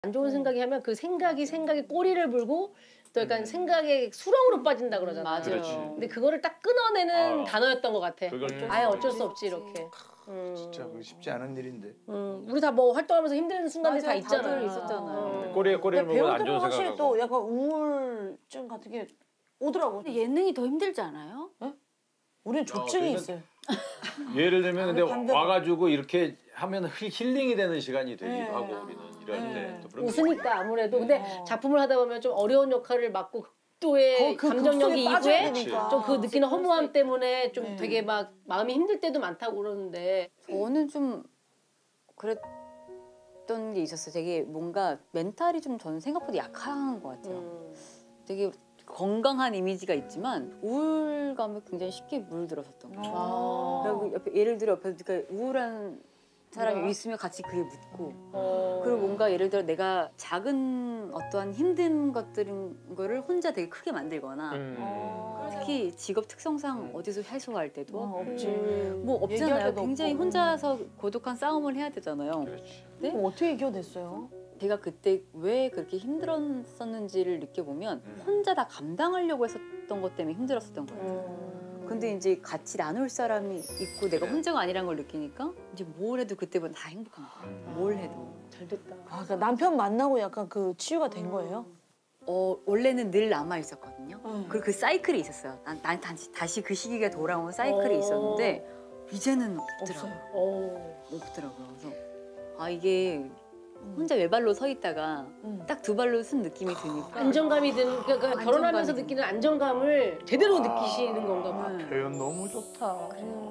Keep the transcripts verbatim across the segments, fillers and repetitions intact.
안 좋은 생각이 하면 그 생각이 생각에 꼬리를 물고 또 약간 음. 생각에 수렁으로 빠진다 그러잖아. 맞아요. 그렇지. 근데 그거를 딱 끊어내는 아. 단어였던 것 같아. 그걸 아예 어쩔 수 없지 이렇게. 음. 진짜 그거 쉽지 않은 일인데. 음. 우리 다 뭐 활동하면서 힘든 순간들이 다 있잖아. 다들 있었잖아요. 음. 꼬리에 꼬리를 물고 안 좋은 사실 생각하고. 또 약간 우울증 같은 게 오더라고. 근데 예능이 더 힘들지 않아요? 네? 우리는 조증이 저희는- 있어요. 예를 들면 근데 반대로. 와가지고 이렇게 하면 힐링이 되는 시간이 되기도 네. 하고 우리는 이럴 네. 때 또 그런 웃으니까 아무래도. 근데 어. 작품을 하다 보면 좀 어려운 역할을 맡고 극도의 그 감정력이 극속에 빠져야 이후에 되니까. 좀 그 느끼는 허무함 때문에 좀 네. 되게 막 마음이 힘들 때도 많다고 그러는데. 저는 좀 그랬던 게 있었어요. 되게 뭔가 멘탈이 좀 저는 생각보다 약한 것 같아요. 음. 되게 건강한 이미지가 있지만 우울감에 굉장히 쉽게 물들었었던 거예요. 아. 그리고 옆에, 예를 들어 옆에 그러니까 우울한 사람이 뭐야? 있으면 같이 그게 묻고 어. 그리고 뭔가 예를 들어 내가 작은 어떠한 힘든 것들인 거를 혼자 되게 크게 만들거나 음. 어. 특히 직업 특성상 어디서 해소할 때도 어, 없지. 음. 뭐 얘기할 없잖아요. 데도 굉장히 없고. 혼자서 고독한 싸움을 해야 되잖아요. 그렇지. 네? 그럼 어떻게 이겨냈어요? 제가 그때 왜 그렇게 힘들었었는지를 느껴보면 음. 혼자 다 감당하려고 했었던 것 때문에 힘들었었던 거예요. 음. 근데 이제 같이 나눌 사람이 있고 내가 그래. 혼자가 아니란 걸 느끼니까 이제 뭘 해도 그때보다 다 행복한 거예요. 음. 뭘 해도. 잘 됐다. 아, 그러니까 남편 만나고 약간 그 치유가 된 거예요? 어, 원래는 늘 남아 있었거든요. 음. 그리고 그 사이클이 있었어요. 난, 난 다시, 다시 그 시기가 돌아온 사이클이 어. 있었는데 이제는 없더라고요. 없어요. 어. 없더라고요. 그래서 아 이게 혼자 외발로 서 있다가 음. 딱 두 발로 쓴 느낌이 드니까 안정감이 드는 그러니까 안정감이 결혼하면서 드는 느끼는 안정감을 제대로 아. 느끼시는 건가 봐. 네. 표현 너무 좋다.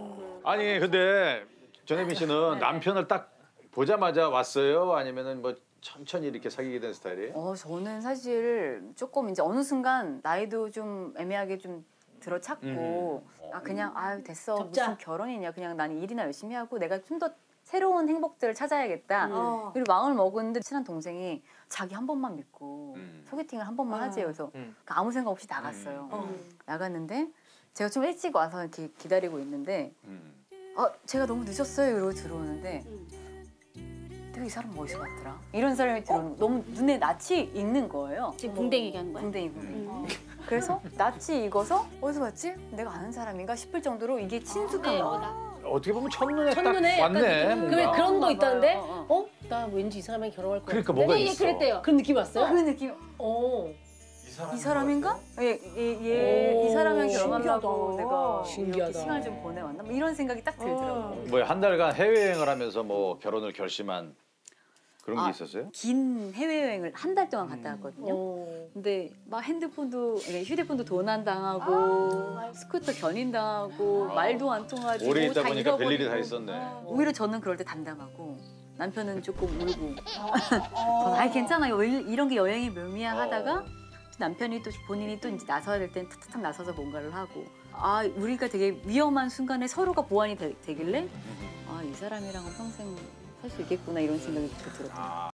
아니 근데 전혜민 씨는 네. 남편을 딱 보자마자 왔어요? 아니면은 뭐 천천히 이렇게 사귀게 된 스타일이에요? 어 저는 사실 조금 이제 어느 순간 나이도 좀 애매하게 좀 들어찼고 아 그냥 아유 됐어 접자. 무슨 결혼이냐 그냥 난 일이나 열심히 하고 내가 좀 더 새로운 행복들을 찾아야겠다. 어. 그리고 마음을 먹었는데 친한 동생이 자기 한 번만 믿고 음. 소개팅을 한 번만 어. 하지 그래서 음. 아무 생각 없이 나갔어요. 어. 나갔는데 제가 좀 일찍 와서 이렇게 기다리고 있는데 음. 아 제가 너무 늦었어요 이러고 들어오는데 내가 이 사람 어디서 봤더라? 이런 사람이 들어오는 너무 눈에 낯이 익는 거예요. 지금 붕댕이 얘기하는 거야? 붕댕이 붕댕이. 그래서 낯이 익어서 어디서 봤지? 내가 아는 사람인가 싶을 정도로 이게 친숙한 네, 거야. 어, 나. 어떻게 보면 첫눈에, 첫눈에 딱 왔네. 약간 뭔가. 그 그런 거 있다는데 어, 어? 나 왠지 이 사람이랑 결혼할 것 그러니까 같은데? 뭐가 네, 있어. 그랬대요. 그런 느낌 왔어요? 그 느낌. 어. 이 사람인가? 얘, 얘, 얘, 이 사람이랑 오, 결혼하려고 신기하다. 내가 신기하다. 이렇게 시간을 좀 보내왔나? 뭐 이런 생각이 딱 들더라고요. 뭐야 한 달간 해외여행을 하면서 뭐 결혼을 결심한 그런 게 아, 있었어요? 긴 해외여행을 한 달 동안 갔다 왔거든요. 어. 근데 막 핸드폰도 그러니까 휴대폰도 도난당하고 스쿠터 견인당하고 말도 안 통하지 오래 뭐 있다 다 보니까 별일이 다 잃어버리고. 있었네. 오히려 저는 그럴 때 담담하고 남편은 조금 울고 저는 아이 괜찮아요 이런 게 여행의 묘미야 하다가 남편이 또 본인이 또 이제 나서야 될 땐 탁탁탁 나서서 뭔가를 하고 아 우리가 되게 위험한 순간에 서로가 보완이 되, 되길래 아 이 사람이랑은 평생 살 수 있겠구나 이런 생각이 들었거든요.